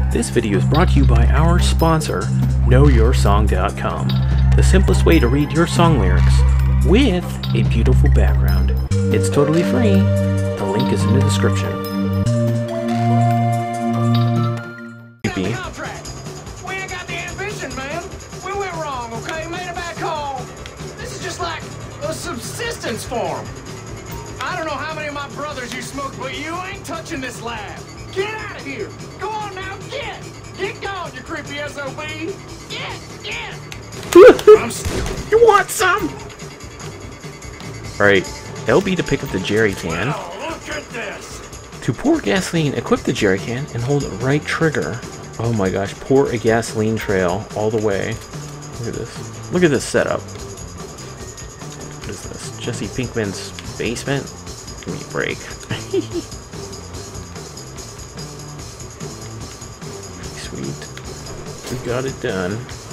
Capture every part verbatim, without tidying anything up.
This video is brought to you by our sponsor, know your song dot com, the simplest way to read your song lyrics with a beautiful background. It's totally free. The link is in the description. We ain't got the ambition, man. We went wrong, okay? Made a bad call. This is just like a subsistence farm. I don't know how many of my brothers you smoke, but you ain't touching this lab. Get out of here. Go on now, get. Get gone, you creepy S O B. Get, get. I'm You want some? Right. L B to pick up the jerry can. Wow, look at this. To pour gasoline, equip the jerry can and hold right trigger. Oh my gosh, pour a gasoline trail all the way. Look at this. Look at this setup. What is this? Jesse Pinkman's basement? Give me a break. Sweet. We got it done.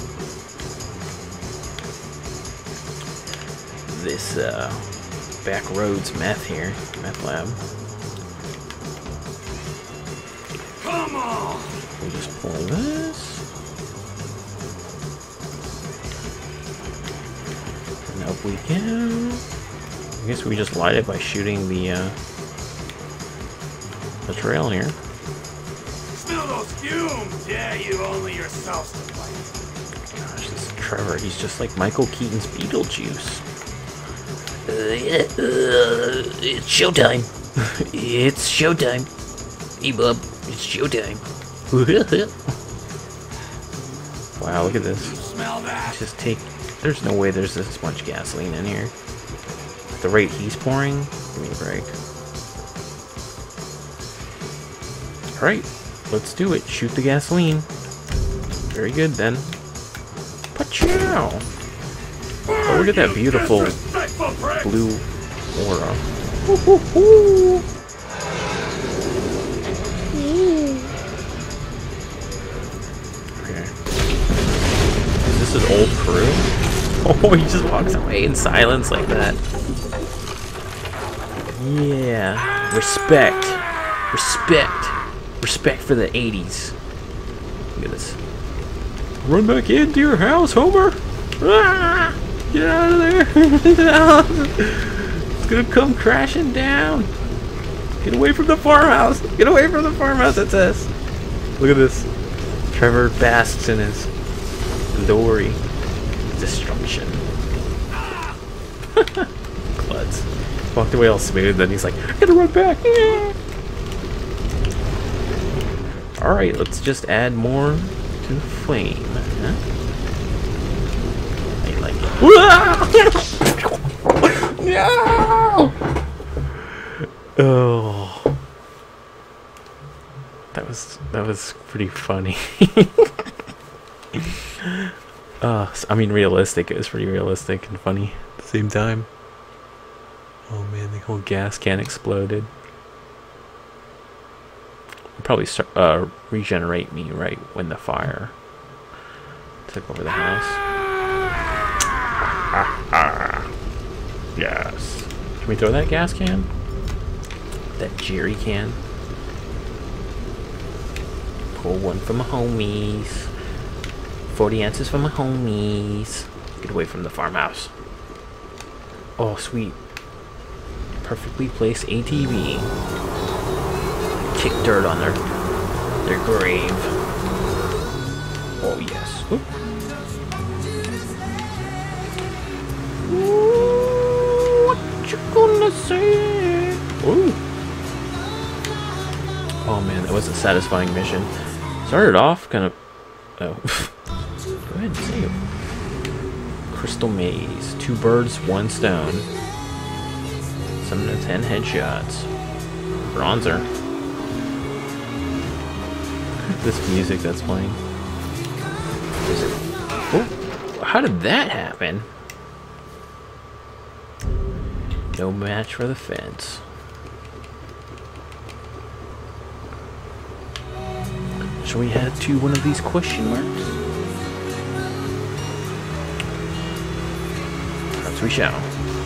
This uh, back roads meth here. Meth lab. Come on. We'll just pull this. And up we go. I guess we just light it by shooting the uh, the trail here. Smell those fumes. Yeah, you only yourself to blame. Gosh, this Trevor, he's just like Michael Keaton's Beetlejuice. Uh, uh, it's showtime. It's showtime. Hey, bub, it's showtime. Wow, look at this. Smell that? Just take. There's no way there's this much gasoline in here. At the rate he's pouring, give me a break. Alright, let's do it. Shoot the gasoline. Very good then. Pachow! Oh, look at that beautiful blue aura. Woo-hoo-hoo. Okay. Is this his old crew? Oh, he just walks away in silence like that. Yeah. Respect. Respect. Respect for the eighties. Look at this. Run back into your house, Homer! Ah! Get out of there! It's gonna come crashing down! Get away from the farmhouse! Get away from the farmhouse, it says! Look at this. Trevor basks in his glory. Destruction. Klutz. Walked away all smooth, then he's like, I gotta run back! Alright, let's just add more to the flame. Huh? I like it. No! Oh. That was that was pretty funny. uh, I mean, realistic. It was pretty realistic and funny at the same time. Oh man, the whole gas can exploded. Probably start, uh, regenerate me right when the fire took over the house. Yes. Can we throw that gas can? That jerry can? Pull one from my homies. forty ounces from my homies. Get away from the farmhouse. Oh, sweet. Perfectly placed A T V. Kick dirt on their their grave. Oh yes. Oop. Ooh, what you gonna say? Ooh. Oh man, that was a satisfying mission. Started off kind of. Oh, go ahead and say it. Crystal Maze. Two birds, one stone. Seven to ten headshots. Bronzer. This music that's playing. Is it? Oh, how did that happen? No match for the fence. Shall we head to one of these question marks? Perhaps we shall.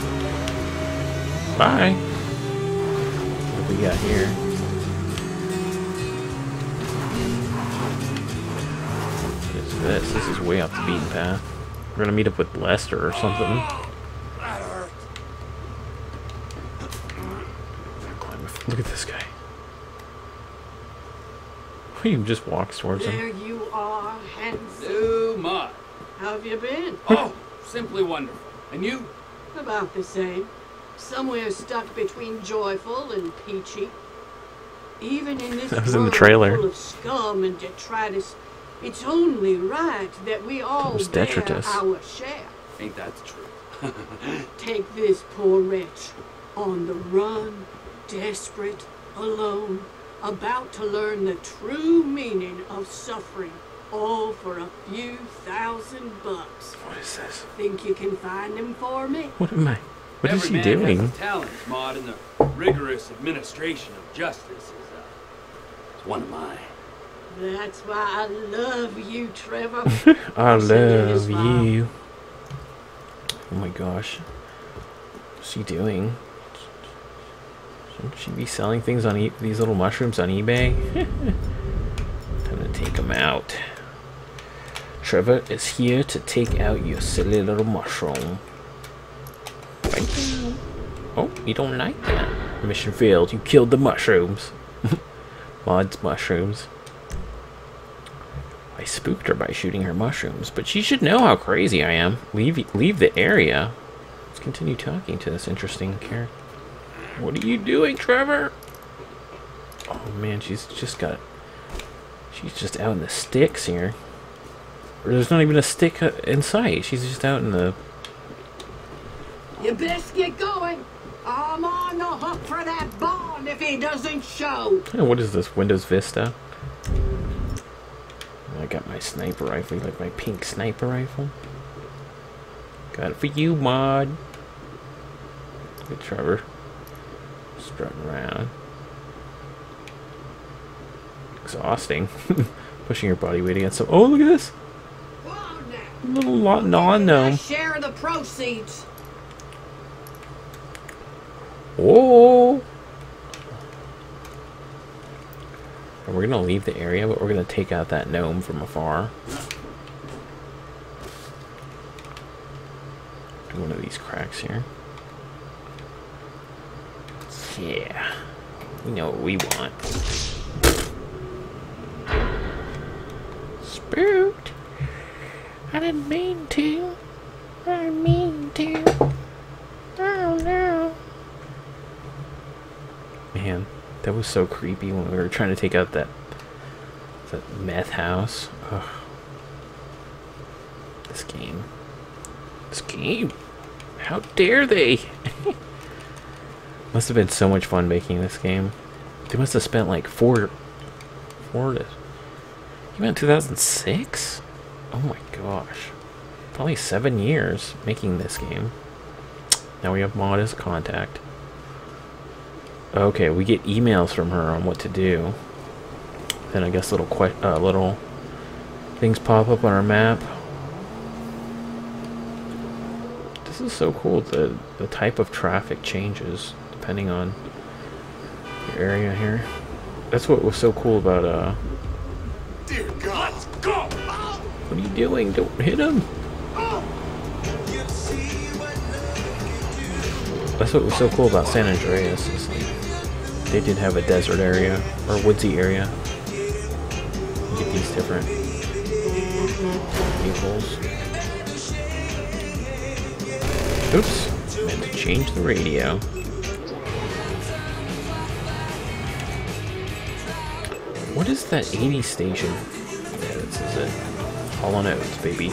Bye. What do we got here? this? This is way off the beaten path. We're gonna meet up with Lester or something. Look at this guy. He just walks towards him. There you are, handsome. New Mud. How have you been? Oh, simply wonderful. And you? About the same. Somewhere stuck between joyful and peachy. Even in this That was in the world trailer. full of scum and detritus, it's only right that we all was bear detritus. our share. Ain't that the truth? Take this poor wretch on the run, desperate, alone, about to learn the true meaning of suffering, all for a few thousand bucks. What is this? Think you can find him for me? What am I? What is Every he man doing? has a talent, Maud, and the rigorous administration of justice is, uh, is one of mine. That's why I love you, Trevor. I Listen to his love mom. you. Oh my gosh. What's she doing? Shouldn't she be selling things on e these little mushrooms on eBay? Time to take them out. Trevor is here to take out your silly little mushroom. Bye. Oh, you don't like that. Mission failed. You killed the mushrooms. Maud's mushrooms. I spooked her by shooting her mushrooms, but she should know how crazy I am. Leave, leave the area. Let's continue talking to this interesting character. What are you doing, Trevor? Oh man, she's just got... She's just out in the sticks here. Or there's not even a stick uh, in sight. She's just out in the... You best get going. I'm on the hook for that bond if he doesn't show. Oh, what is this? Windows Vista? I got my sniper rifle. You like my pink sniper rifle? Got it for you, Maud. Look at Trevor. Strutting around. Exhausting. Pushing your body weight against some... Oh, look at this! Go on now. Little lot non gnome. Share of the proceeds. Oh! And we're gonna leave the area, but we're gonna take out that gnome from afar. Do one of these cracks here. Yeah. We know what we want. Spooked. I didn't mean to. I didn't mean to. Oh no. Man, that was so creepy when we were trying to take out that that meth house. Ugh. This game. This game. How dare they? Must have been so much fun making this game. They must have spent like four, four to, came out in two thousand six? Oh my gosh. Probably seven years making this game. Now we have Maud as a contact. Okay, we get emails from her on what to do. Then I guess little que uh, little things pop up on our map. This is so cool. The the type of traffic changes depending on your area here. That's what was so cool about uh. Dear God, let's go! What are you doing? Don't hit him. That's what was so cool about San Andreas. Is like they did have a desert area or woodsy area. You get these different vehicles. Oops, meant to change the radio. What is that eighties station? Yeah, this is it. Hall and Oates, baby.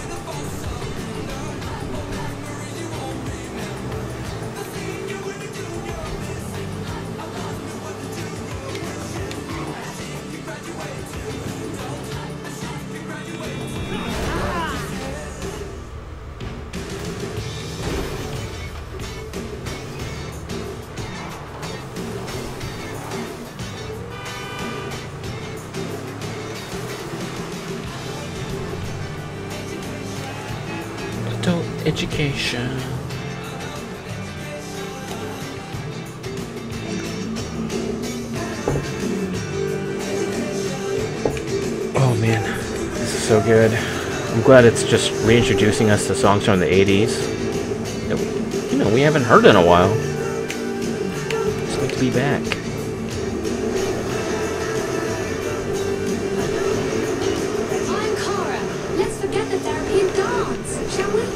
Education. Oh man, this is so good. I'm glad it's just reintroducing us to songs from the eighties that, you know, we haven't heard in a while. It's good to be back. I'm Cara. Let's forget the therapy and dance, shall we?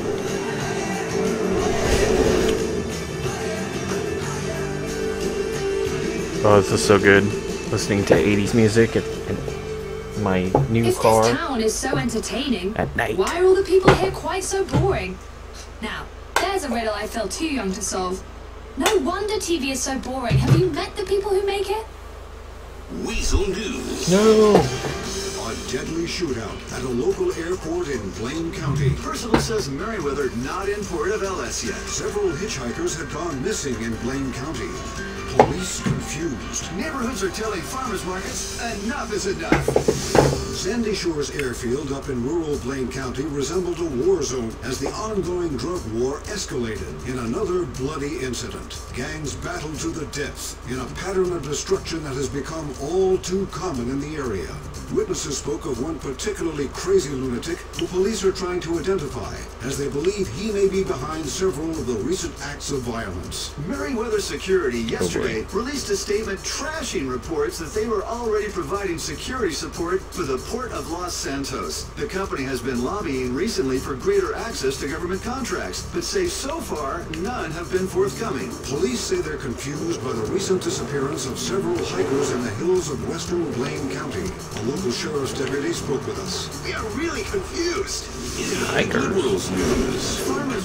Oh, this is so good. Listening to eighties music at, at my new If car this town is so entertaining, at night. why are all the people here quite so boring? Now, there's a riddle I felt too young to solve. No wonder T V is so boring. Have you met the people who make it? Weasel News. No! A deadly shootout at a local airport in Blaine County. Percival says Merriweather not in Port of L S yet. Several hitchhikers had gone missing in Blaine County. Police confused. Neighborhoods are telling farmers markets enough is enough. Sandy Shores Airfield up in rural Blaine County resembled a war zone as the ongoing drug war escalated in another bloody incident. Gangs battled to the death in a pattern of destruction that has become all too common in the area. Witnesses spoke of one particularly crazy lunatic who police are trying to identify, as they believe he may be behind several of the recent acts of violence. Merriweather Security yesterday boy. released a statement trashing reports that they were already providing security support for the Port of Los Santos. The company has been lobbying recently for greater access to government contracts, but say so far none have been forthcoming. Police say they're confused by the recent disappearance of several hikers in the hills of western Blaine County. A local sheriff's deputy spoke with us. We are really confused. Hikers. News. Farmers.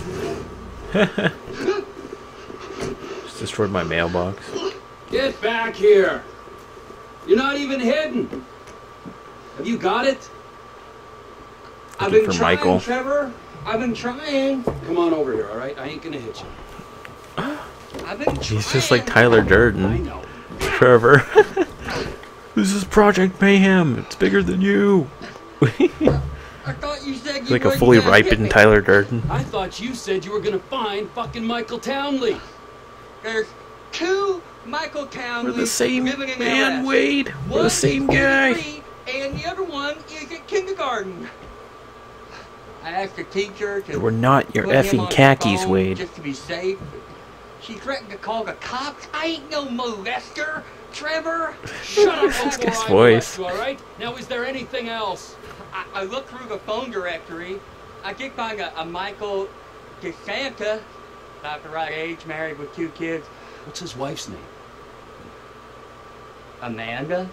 Just destroyed my mailbox. Get back here! You're not even hidden. Have you got it? I've Looking been for trying, Michael. Trevor. I've been trying. Come on over here, all right? I ain't gonna hit you. I've been trying. He's just like Tyler I Durden. know. Trevor. This is Project Mayhem. It's bigger than you. I thought you said you Like a weren't fully gonna hit ripened me. Tyler Durden. I thought you said you were gonna find fucking Michael Townley. There's two Michael Townleys We're the same living in man, L S. Wade. We're One the same is guy. thirty-three, and the other one is at kindergarten. I asked the teacher to We're not your put him effing on the khakis, phone Wade. just to be safe. She threatened to call the cops. I ain't no molester, Trevor. Shut up This before guy's I voice. molest you, all right? Now, is there anything else? I, I looked through the phone directory. I did find a, a Michael DeSanta, about the right age, married with two kids. What's his wife's name? Amanda?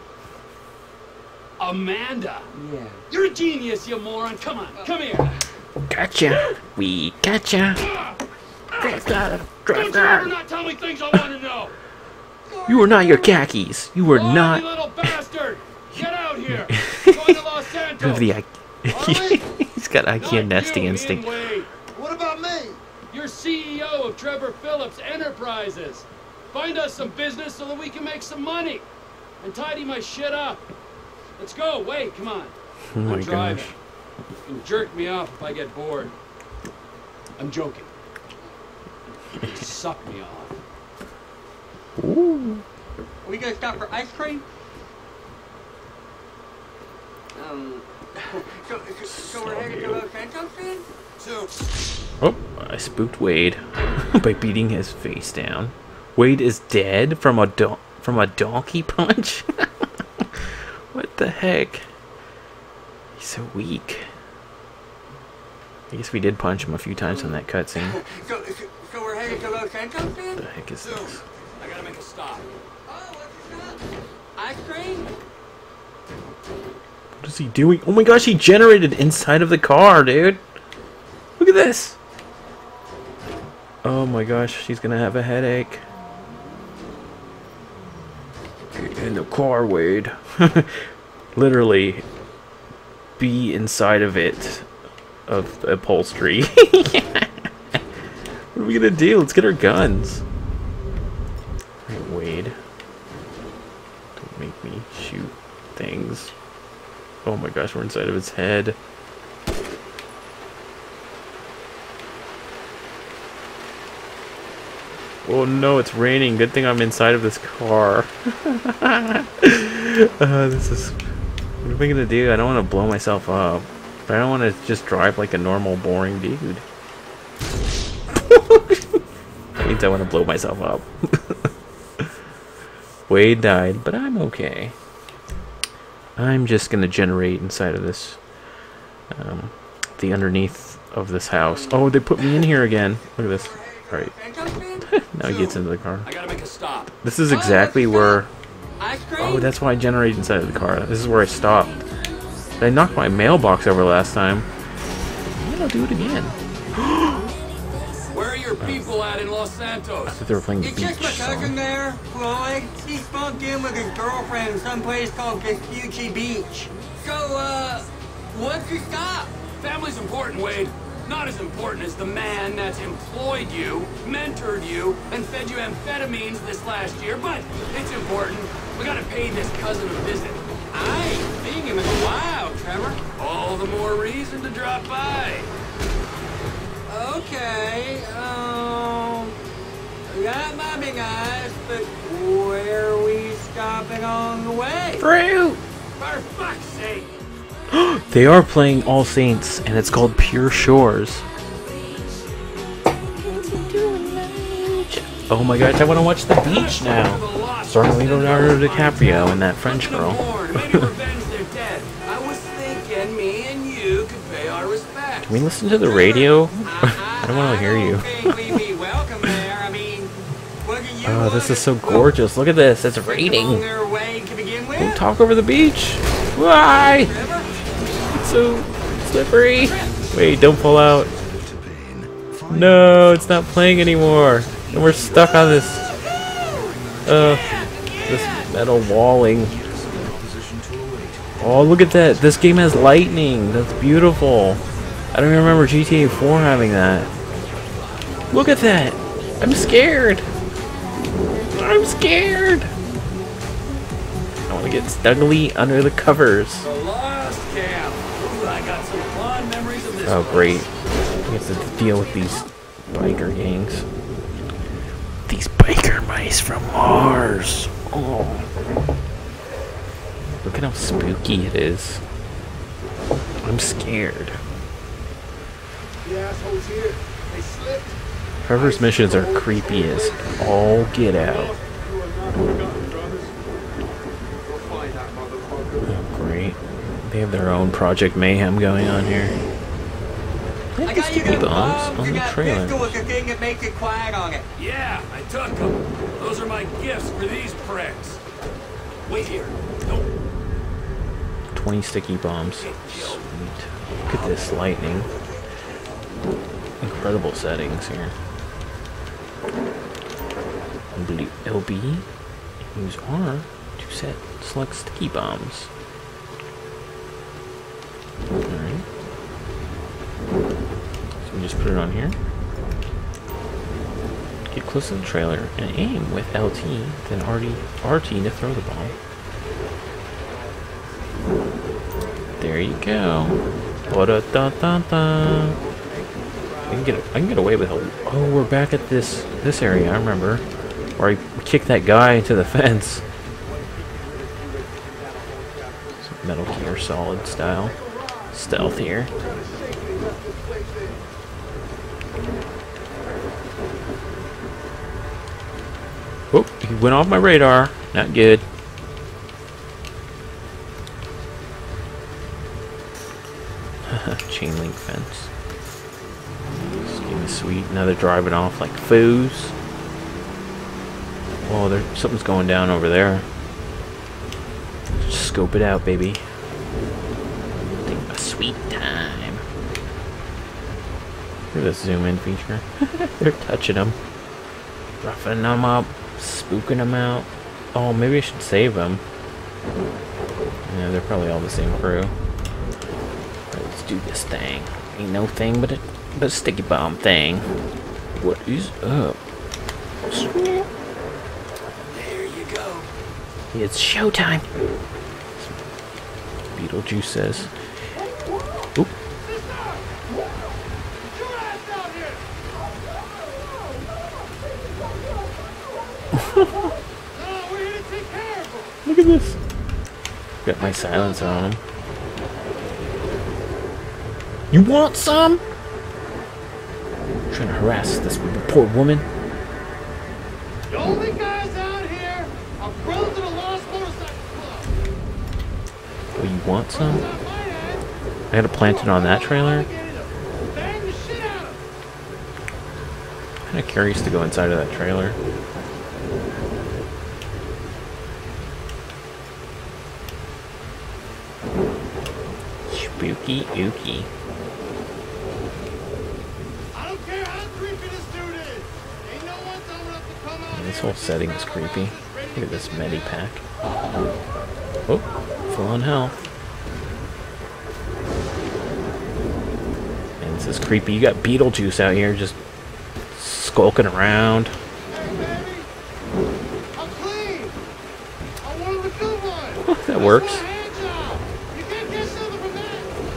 Amanda. Yeah. You're a genius, you moron. Come on, come here. Gotcha. We gotcha. Drive that. Don't Drive you ever that. not tell me things I want to know. You are not your khakis. You were Oh, you not. little bastard. Get out here. Going to Los You Santos. have the I- He's got Not IKEA nesting you, instinct. Ian Wade. What about me? You're C E O of Trevor Phillips Enterprises. Find us some business so that we can make some money. And tidy my shit up. Let's go. Wait, come on. Oh my I'm driving. gosh. You can jerk me off if I get bored. I'm joking. Suck me off. Ooh. Are we gonna stop for ice cream? Um, so, so, so we're headed to Los Santos then? So, Oh, I spooked Wade by beating his face down. Wade is dead from a don from a donkey punch. What the heck? He's so weak. I guess we did punch him a few times in that cutscene. So, so, so we're headed to Los Santos What then? the heck is this? I gotta make a stop. Oh, what's your stop? Ice cream? What is he doing? Oh my gosh, he generated inside of the car, dude. Look at this. Oh my gosh, she's gonna have a headache. Get in the car, Wade. Literally, be inside of it, of the upholstery. What are we gonna do? Let's get our guns. Alright, Wade. Don't make me shoot things. Oh my gosh, we're inside of its head. Oh no, it's raining. Good thing I'm inside of this car. uh, this is... What am I gonna do? I don't want to blow myself up. But I don't want to just drive like a normal, boring dude. That means I want to blow myself up. Wade died, but I'm okay. I'm just going to generate inside of this, um, the underneath of this house. Oh, they put me in here again. Look at this. All right. Now he gets into the car. I gotta make a stop. This is exactly where... Ice cream? Oh, that's why I generated inside of the car. This is where I stopped. I knocked my mailbox over last time. Maybe I'll do it again. Where are your people at in Los Santos? I thought they were playing the You beach checked my cousin song. there, Floyd? He's bunked in with his girlfriend someplace called Vespucci Beach. So, uh, what's your stop? Family's important, Wade. Not as important as the man that's employed you, mentored you, and fed you amphetamines this last year, but it's important. We gotta pay this cousin a visit. I ain't seen him in a while, Trevor. All the more reason to drop by. Okay, um... that might be nice, but where are we stopping on the way? Fruit! For fuck's sake! They are playing All Saints, and it's called Pure Shores. Oh my gosh, I want to watch the beach now. Starring Leonardo DiCaprio and that French girl. I was thinking me and you could pay our respects. Can we listen to the radio? I don't want to hear you. Oh, this is so gorgeous. Look at this. It's raining. Don't talk over the beach. Why? It's so slippery. Wait, don't pull out. No, it's not playing anymore. And we're stuck on this, uh, this metal walling. Oh, look at that. This game has lightning. That's beautiful. I don't even remember G T A four having that. Look at that. I'm scared. I'm scared. I want to get snuggly under the covers. The Lost Camp. Ooh, I got some fond memories of this Oh, great. place. We have to deal with these biker gangs. These biker mice from Mars. Oh. Look at how spooky it is. I'm scared. The assholes here. They slipped. Trevor's missions are creepy as all get out. You are not forgotten, brothers. We'll find that motherfucker. Oh, great. They have their own Project Mayhem going on here. They I have got you sticky them bombs bombs on and the that trailer. pistol with the thing that makes it quiet on it. Yeah, I took them. Those are my gifts for these pricks. Wait here. Nope. twenty sticky bombs. Sweet. Look at this lightning. Incredible settings here. L B. Use R to set select sticky bombs. Alright. So we just put it on here. Get close to the trailer and aim with L T, then R T, R T to throw the bomb. There you go. Ba-da-da-da-da. I can get I can get away with it. Oh, we're back at this this area. I remember where I kicked that guy into the fence. Some Metal Gear Solid style stealth here. Oh, he went off my radar. Not good. Chain link fence. This game is sweet. Now they're driving off like foos. Oh, there something's going down over there. Just scope it out, baby. Take my sweet time. Look at this zoom in feature. They're touching them, roughing them up, spooking them out. Oh, maybe I should save them. Yeah, they're probably all the same crew. Let's do this thing. Ain't no thing but a, but a sticky bomb thing. What is up? There you go. It's showtime. Beetlejuice says. Oop. Look at this. Got my silencer on him. You want some? Trying to harass this poor woman. The only guys out here are brothers of the Lost Motorcycle Club. Oh, you want some? I gotta plant it on that trailer. Bang the shit out of them. Kind of curious to go inside of that trailer. Spooky ooky. I don't care how creepy this dude is. Ain't no one coming up to come out. This whole setting is creepy. Look at this Medipack. Oh, full on health. And this is creepy. You got Beetlejuice out here just skulking around. Hey, baby. I'm clean. I'm one of the good ones. That works. That's my hand job. You can't get something from that.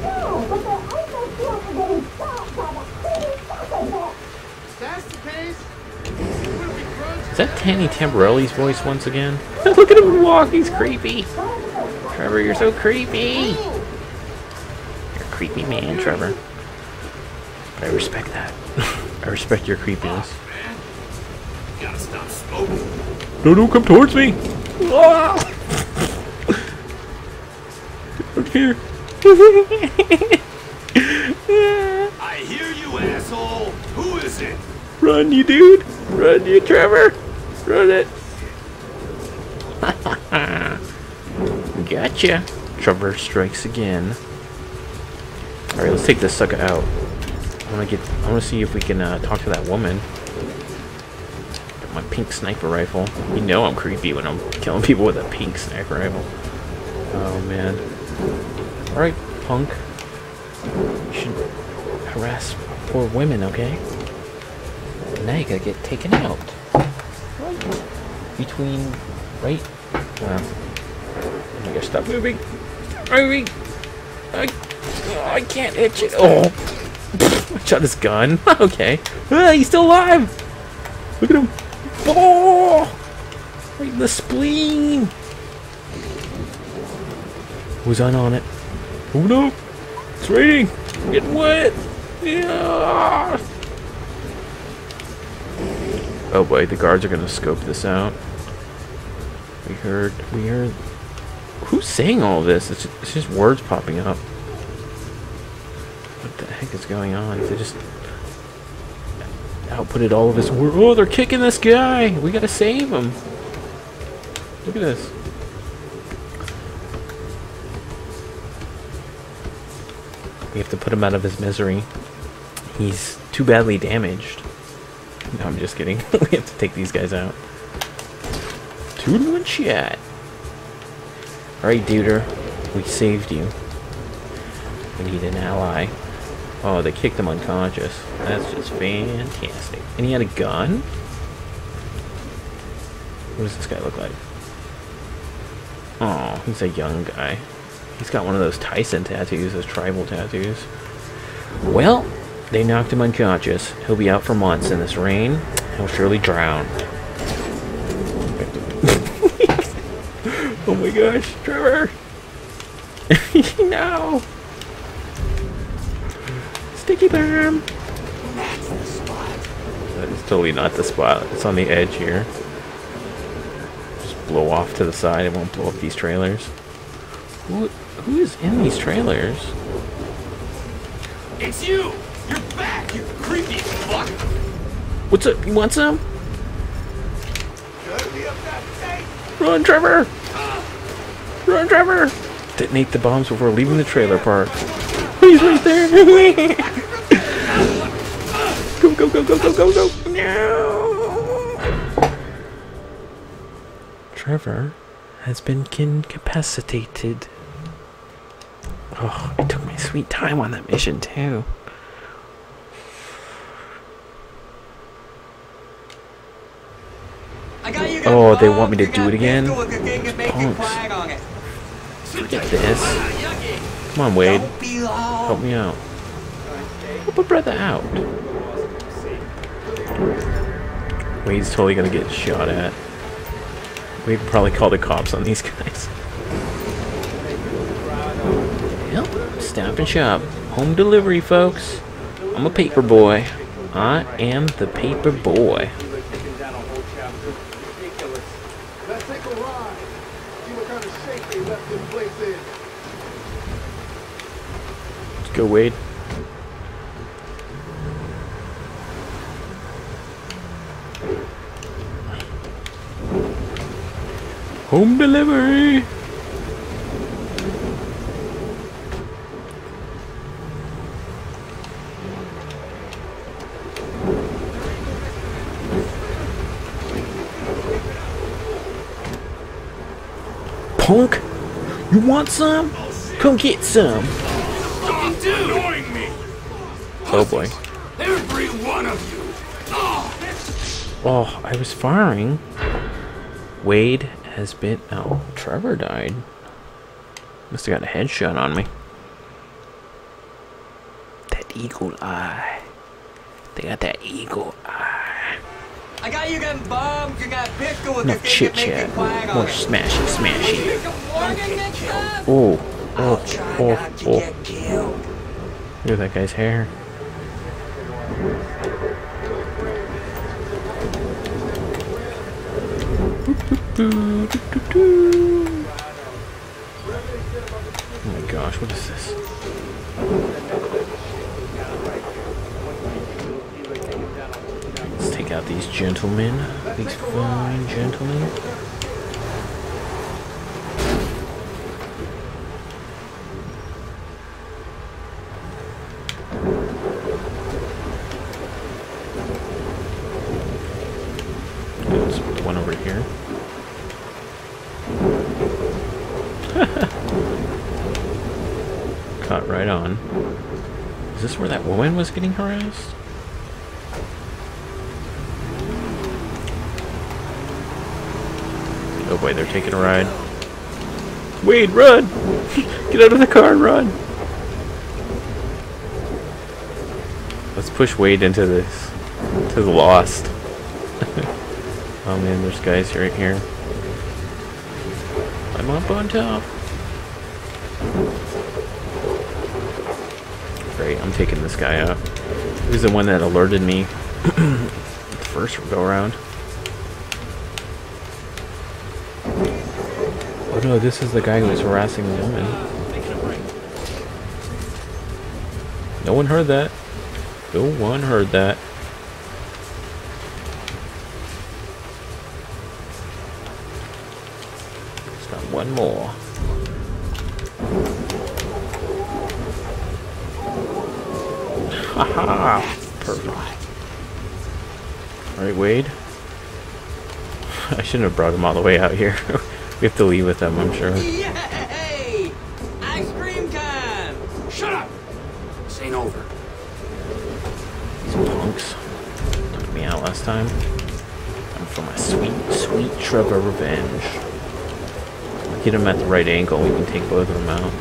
If that's the case, we'll be grudging. Is that Tanny Tamborelli's voice once again? Look at him walk, he's creepy. Trevor, you're so creepy. You're a creepy man, Trevor. But I respect that. I respect your creepiness. You gotta stop smoking. No, don't come towards me. Ah! Get here. I hear you, asshole. Who is it? Run, you dude. Run, you Trevor. Run it. Gotcha. Trevor strikes again. Alright, let's take this sucker out. I wanna get I wanna see if we can uh, talk to that woman. Got my pink sniper rifle. You know I'm creepy when I'm killing people with a pink sniper rifle. Oh man. Alright, punk. You should harass poor women, okay? Now you gotta get taken out. Right between right uh, I gotta stop moving. Moving. I oh, I can't hit you. Oh, I shot his gun. Okay, ah, he's still alive. Look at him. Oh, right in the spleen. Was on on it? Oh no, it's raining. I'm getting wet. Yeah. Oh boy, the guards are gonna scope this out. We heard. We heard. Who's saying all this? It's just, it's just words popping up. What the heck is going on? They just outputted all of this word. Oh, they're kicking this guy. We gotta save him. Look at this. We have to put him out of his misery. He's too badly damaged. No, I'm just kidding. We have to take these guys out. Two in one shot. Alright, Duder. We saved you. We need an ally. Oh, they kicked him unconscious. That's just fantastic. And he had a gun? What does this guy look like? Oh, he's a young guy. He's got one of those Tyson tattoos, those tribal tattoos. Well, they knocked him unconscious. He'll be out for months in this rain. He'll surely drown. Oh my gosh, Trevor! No! Sticky bomb! That's the spot. That is totally not the spot. It's on the edge here. Just blow off to the side. It won't blow up these trailers. Who, who is in these trailers? It's you! You're back, you creepy fuck! What's up? You want some? Run, Trevor! Run, Trevor! Detonate the bombs before leaving the trailer park. He's right there! Go, go, go, go, go, go, go! No! Trevor has been incapacitated. Oh, I took my sweet time on that mission, too. Oh, they want me to do it again? Punks. Forget this. Come on, Wade. Help me out. Help a brother out. Wade's totally gonna get shot at. Wade probably call the cops on these guys. Well, Stop and Shop. Home delivery, folks. I'm a paper boy. I am the paper boy. Let's take a ride. See what kind of shape they left this place in. Let's go, Wade. Home delivery. Punk, you want some? Come get some. Stop annoying me! Oh boy. Every one of you! Oh. Oh, I was firing. Wade has been. Oh, Trevor died. Must have got a headshot on me. That eagle eye. They got that eagle eye. I got you them bombs, you got pistol with Enough the chit thing that chat. make it quiet More on. smashy, smashy. Warning next time? Oh, I'll oh, try oh, not to oh. get killed. Look at that guy's hair. Oh my gosh, what is this? Let's take out these gentlemen. These fine gentlemen. Let's put the one over here. Caught right on. Is this where that woman was getting harassed? Oh boy, they're taking a ride. Wade, run! Get out of the car and run! Let's push Wade into this. To the lost. Oh man, there's guys right here. I'm up on top. Great, I'm taking this guy out. He was the one that alerted me the first go around. Oh no, this is the guy who was harassing the woman. No one heard that. No one heard that. Just got one more. Haha! Perfect. Alright, Wade. I shouldn't have brought him all the way out here. We have to leave with them, I'm sure. Yay! Ice cream time! Shut up! This ain't over. These punks took me out last time. I'm for my sweet, sweet Trevor revenge. I'll get him at the right angle. We can take both of them out.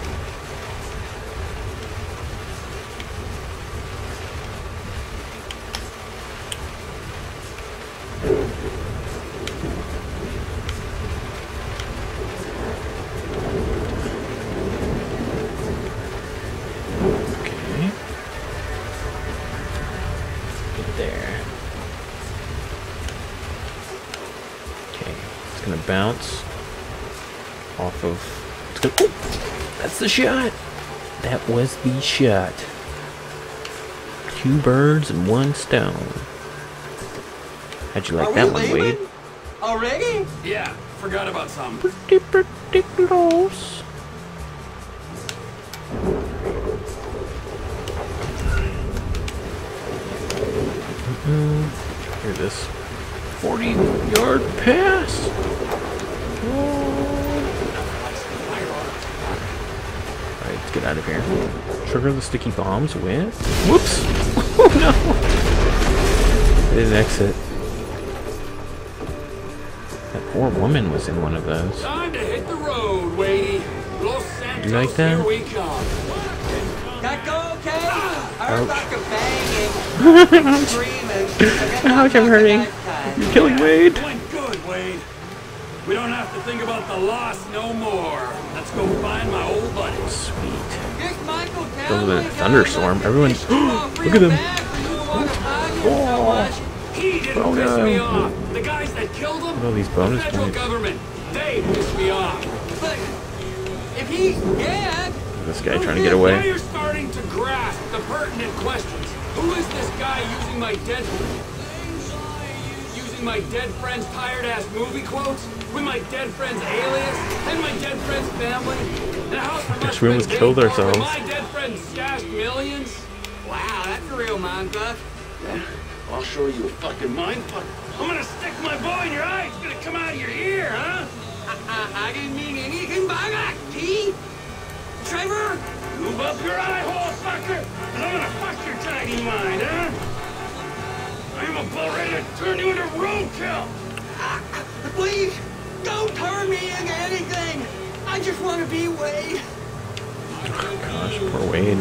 Bounce off of. It's gonna, oh, that's the shot. That was the shot. Two birds and one stone. How'd you like Are that we one, leaving? Wade? Already? Yeah, forgot about some. Pretty, pretty close. Mm-mm. Hear this forty yard pass. Alright, let's get out of here. Trigger the sticky bombs with. Whoops! Oh no! I didn't exit. That poor woman was in one of those. Time to hit the road, Wadey. Los Santos, You like that? here we come. Got go okay? I heard Ouch. about the banging, screaming. Ouch, I'm hurting. You're killing Wade. Doing good, Wade. We don't have to think about the loss no more. Let's go find my old buddies. Sweet. Just Other than a thunderstorm, everyone. Look at them. Oh, he didn't Oh, piss no. me off. The guys that killed him, All these bonus the federal points. government, they pissed me off. But if he's dead, This guy trying to get away. Now you're starting to grasp the pertinent questions. Who is this guy using my dead using my dead friend's tired ass movie quotes with my dead friend's alias and my dead friend's family? And how Gosh, we almost killed ourselves. My dead friend stashed millions. wow, that's a real mind fuck. I'll show you a fucking mind fuck. I'm gonna stick my bow in your eye. It's gonna come out of your ear, huh? I, I, I didn't mean anything by that, T. Trevor? Move up your eye hole, sucker! And I'm gonna fuck your tiny mind, huh? I'm about ready to turn you into roadkill! Please, don't turn me into anything. I just want to be Wade. Gosh, poor Wade.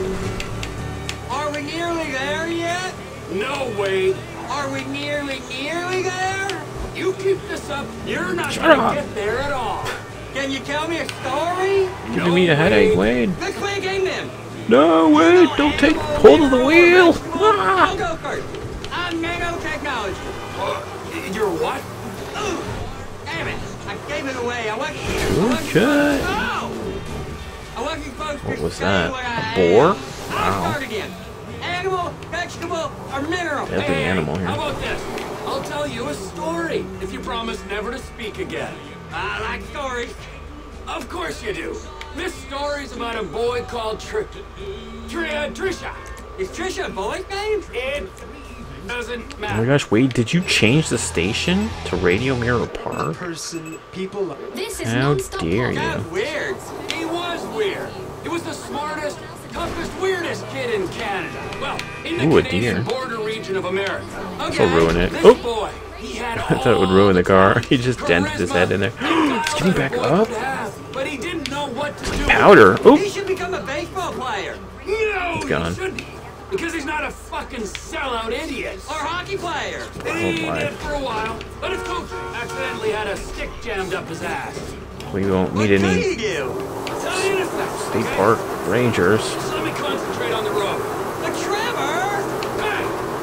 Are we nearly there yet? No, Wade. Are we nearly, nearly there? You keep this up, you're not Shut gonna up. get there at all. Can you tell me a story? Giving me a headache, Wade. Let's play a game then. No, Wade, don't take hold of the wheel. Ah. I'll go first. I'm nanotechnology. Uh, you're what? Ooh, damn it. I gave it away. I wasn't... I wasn't Okay. oh! I wasn't supposed to What was say that? what A I boar? am. I'll Wow. start again. Animal, vegetable, or mineral? Deadly Hey, animal how here. about this? I'll tell you a story if you promise never to speak again. I like stories. Of course you do. This story's about a boy called Tr... Tr... uh, Trisha. Is Trisha a boy's name? It doesn't Oh matter. my gosh, Wade, did you change the station to Radio Mirror Park? Person, people. This is How non-stop dare pop. you. That's weird. He was weird. He was the smartest, toughest, weirdest kid in Canada. Well, in the Ooh, a Canadian deer. border region of America. Okay. This'll ruin it. This Oh, boy, he had I thought it would ruin the car. He just dented his charisma head in there. and It's getting back guile up. that a boy could have, but he didn't know what to do. Powder. Oh, He should become a baseball player. No, It's he gone. shouldn't. Because he's not a fucking sellout idiot. Or hockey player. He Oh, my. did for a while, but his coach accidentally had a stick jammed up his ass. we won't What meet could any he do? So innocent. state okay? park rangers. Just let me concentrate on the road. But Trevor! Hey!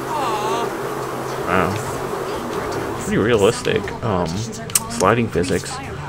Aw. Wow. Pretty realistic. Um, sliding physics.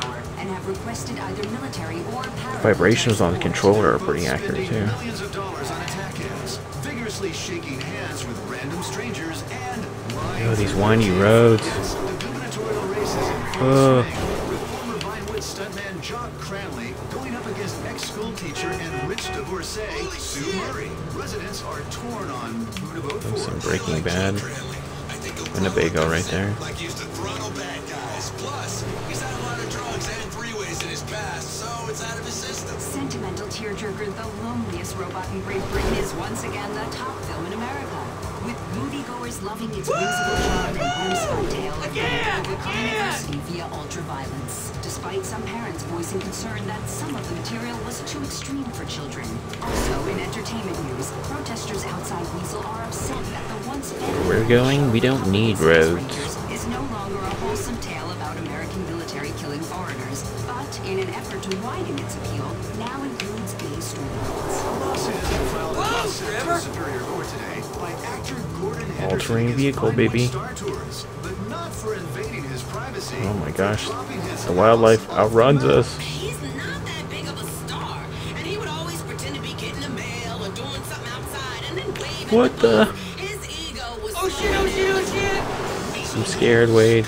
Vibrations on the controller are pretty accurate too. Millions of dollars on attack ads, vigorously shaking hands with random strangers, and Oh, these windy roads. the gubernatorial races in Uh, with former Vinewood stuntman Jock Cranley going up against ex-school teacher and rich divorcee Sue Murray. Residents are torn on who to vote for. some Breaking Bad. Winnebago right there. Like used to throttle bad guys. Plus, he's had a lot of drugs and freeways in his past, so it's out of his system. Sentimental tearjerker, The Loneliest Robot in Great Britain is once again the top film in America. With moviegoers loving its whimsical charm and homespun tale of Again! overcoming Again! adversity via ultra-violence. Despite some parents voicing concern that some of the material was too extreme for children. Also, in entertainment news, protesters outside Weasel are upset that the once Where we're going, we don't need roads. is no longer a wholesome tale about American military killing foreigners, but in an effort to widen its appeal, now includes gay storylines. A lawsuit has been filed in Whoa, Los Santos Trevor. Superior Court today by actor Gordon Henderson All-terrain against vehicle, Vinewood baby. Star Tours, but not for invading his privacy. Oh my gosh. Dropping his The wildlife house off outruns the us. He's not that big of a star, and he would always pretend to be getting the mail or doing something outside and then wave What at the? His ego was Oh shit, oh shit, oh shit! I'm scared, Wade.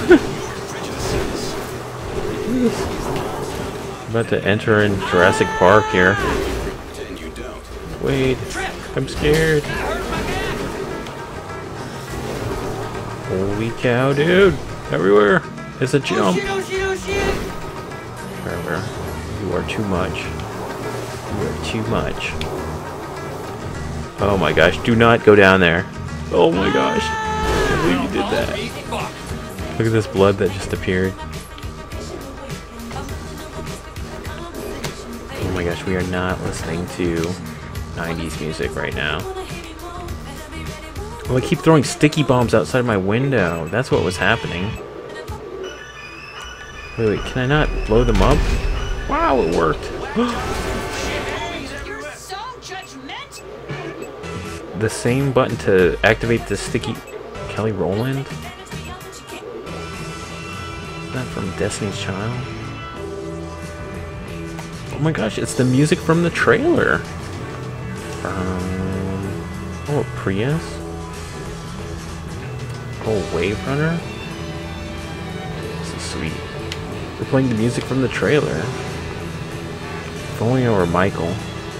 About to enter in Jurassic Park here. pretend you don't. Wade, I'm scared. Holy cow, dude. Everywhere. It's a Oh jump. shit, oh shit, oh shit! Trevor, you are too much. You are too much. Oh my gosh, do not go down there. Oh my gosh. I can't believe you did that. Look at this blood that just appeared. Oh my gosh, we are not listening to nineties music right now. Well, I keep throwing sticky bombs outside my window. That's what was happening. Wait, wait, can I not blow them up? Wow, it worked. You're so the same button to activate the sticky Kelly Rowland? Is that from Destiny's Child? Oh my gosh, it's the music from the trailer. Um, oh, Prius. Oh, Wave Runner. This is sweet. We're playing the music from the trailer. If only I were Michael.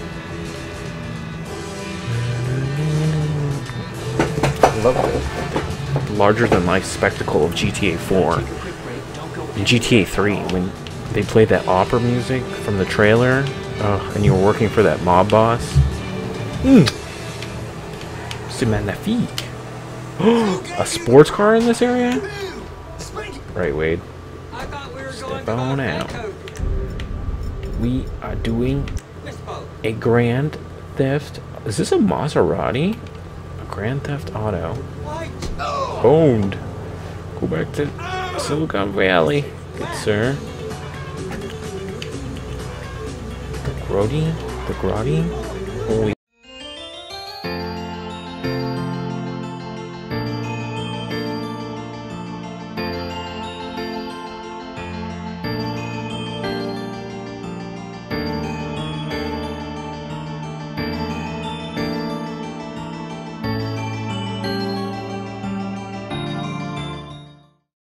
I love the larger-than-life spectacle of G T A four. In G T A three, when they played that opera music from the trailer, uh, and you were working for that mob boss. Mm. C'est magnifique. A sports car in this area? Right, Wade. Step on out. We are doing a Grand Theft. Is this a Maserati? A Grand Theft Auto. Owned. Go back to Silicon Valley, good sir. The Grody? The Grody? Holy.